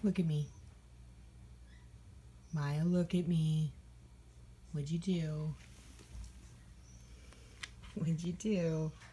Look at me. Maya, look at me. What'd you do? What'd you do?